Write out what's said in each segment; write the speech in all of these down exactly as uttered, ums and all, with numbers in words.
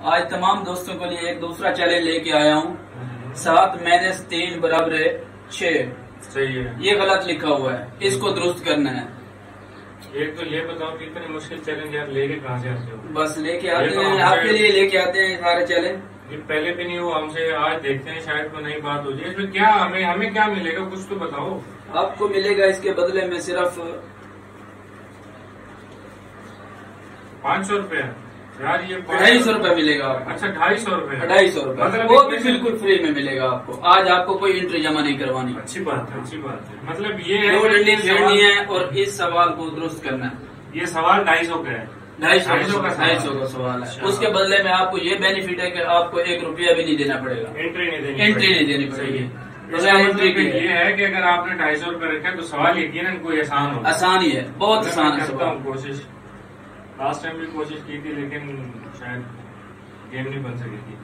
आज तमाम दोस्तों के लिए एक दूसरा चैलेंज लेके आया हूँ। सात माइनस तीन बराबर है छह। सही है। ये गलत लिखा हुआ है, इसको दुरुस्त करना है। एक तो ये बताओ कि इतनी मुश्किल चैलेंज यार लेके कहाँ से आते हो? बस लेके आते हैं, आपके लिए लेके आते हैं सारे चैलेंज। ये पहले भी नहीं हुआ हमसे, आज देखते हैं शायद कोई नई बात हो जाए। इसमें क्या हमें हमें क्या मिलेगा, कुछ तो बताओ। आपको मिलेगा इसके बदले में सिर्फ पाँच सौ रूपया यार। ये ढाई सौ रूपये मिलेगा आपको। अच्छा ढाई सौ रूपये ढाई सौ रूपये मतलब वो भी बिल्कुल फ्री में मिलेगा आपको। आज आपको कोई एंट्री जमा नहीं करवानी। अच्छी बात है, अच्छी बात है। मतलब ये है दो डंडी छेड़नी है और इस सवाल को दुरुस्त करना है। ये सवाल ढाई सौ का है। ढाई सौ का ढाई सौ का सवाल है। उसके बदले में आपको ये बेनिफिट है कि आपको एक रुपया भी नहीं देना पड़ेगा। एंट्री नहीं देनी एंट्री नहीं देनी पड़ेगी। एंट्री के ये है कि अगर आपने ढाई सौ रूपये रखा है तो सवाल यकीनन कोई आसान हो। आसान ही है, बहुत आसान है। करता हूँ कोशिश। लास्ट टाइम भी कोशिश की थी लेकिन शायद गेम नहीं बन सकी थी।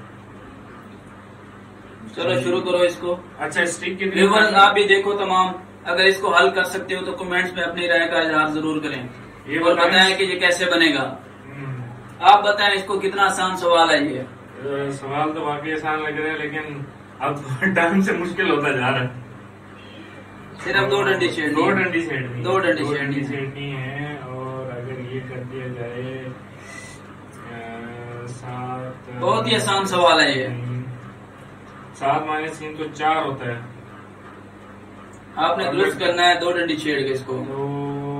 चलो शुरू करो इसको। अच्छा स्टिक की व्यूअर्स आप भी देखो तमाम, अगर इसको हल कर सकते हो तो कमेंट्स में अपनी राय का इजहार जरूर करें ये और बताएं कि ये कैसे बनेगा। आप बताएं इसको कितना आसान सवाल है ये। आ, सवाल तो वाकई आसान लग रहे हैं लेकिन अब टाइम से मुश्किल होता जा रहा है। सिर्फ दो डंडी छेड़नी, दो डंडी छेड़नी, दो डंडी छेड़नी छेड़नी है। और अगर ये कर दिया जाए सात, बहुत ही आसान सवाल है ये। सात माइनस तीन तो चार होता है। आपने दुरुस्त करना है दो डंडी छेड़ के इसको। तो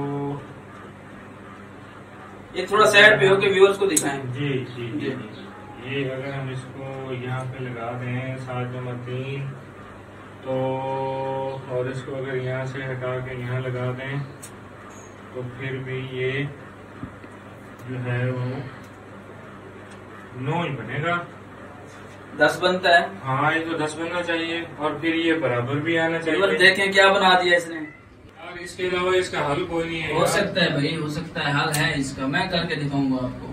ये थोड़ा साइड पे हो के व्यूअर्स को दिखाएं। जी जी जी, जी। ये अगर हम इसको यहाँ पे लगा दें सात जमा तीन तो, और इसको अगर यहाँ से हटा के यहाँ लगा दें तो फिर भी ये जो है वो नौ ही बनेगा। दस बनता है। हाँ ये तो दस बनना चाहिए और फिर ये बराबर भी आना चाहिए। देखें क्या बना दिया इसने। यार इसके अलावा इसका हल कोई नहीं है। हो सकता है भाई, हो सकता है हल है इसका। मैं करके दिखाऊंगा आपको।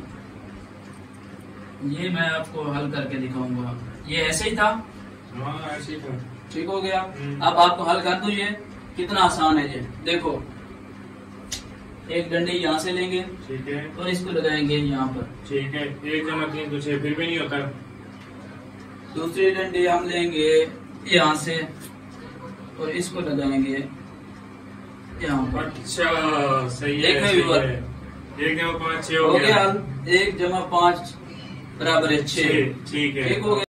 ये मैं आपको हल करके दिखाऊंगा। ये ऐसे ही था। हाँ ऐसे ही था। ठीक हो गया। अब आपको हल कर दूं। ये कितना आसान है ये देखो। एक डंडी यहाँ से लेंगे, ठीक है, और इसको लगाएंगे यहाँ पर। ठीक है। एक जमा तीन तो छह फिर भी नहीं होता। दूसरी डंडी हम लेंगे यहाँ से और इसको लगाएंगे यहाँ पर। अच्छा सही है, देखें सही व्यूअर। है। एक जमा पाँच छह हो हो गया। एक जमा पाँच बराबर है छह। ठीक है। ठीक हो गया।